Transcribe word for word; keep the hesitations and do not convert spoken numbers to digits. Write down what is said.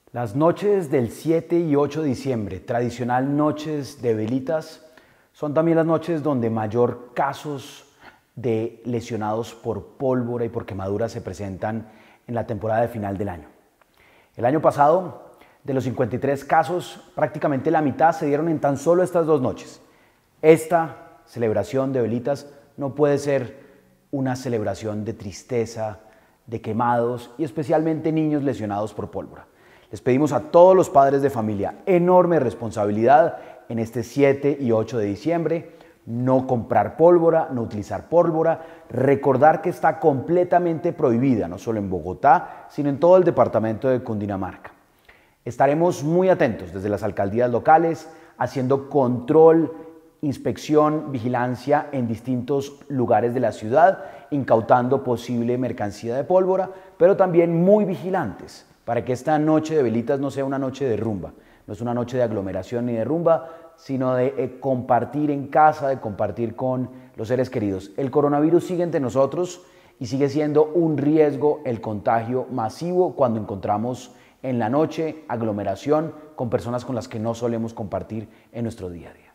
Las noches del siete y ocho de diciembre, tradicional noches de velitas, son también las noches donde mayor casos de lesionados por pólvora y por quemaduras se presentan en la temporada de final del año. El año pasado, de los cincuenta y tres casos, prácticamente la mitad se dieron en tan solo estas dos noches. Esta celebración de velitas no puede ser una celebración de tristeza, de quemados y especialmente niños lesionados por pólvora. Les pedimos a todos los padres de familia enorme responsabilidad en este siete y ocho de diciembre, no comprar pólvora, no utilizar pólvora, recordar que está completamente prohibida, no solo en Bogotá, sino en todo el departamento de Cundinamarca. Estaremos muy atentos desde las alcaldías locales, haciendo control, inspección, vigilancia en distintos lugares de la ciudad, incautando posible mercancía de pólvora, pero también muy vigilantes para que esta noche de velitas no sea una noche de rumba, no es una noche de aglomeración ni de rumba, sino de eh, compartir en casa, de compartir con los seres queridos. El coronavirus sigue entre nosotros y sigue siendo un riesgo el contagio masivo cuando encontramos en la noche aglomeración con personas con las que no solemos compartir en nuestro día a día.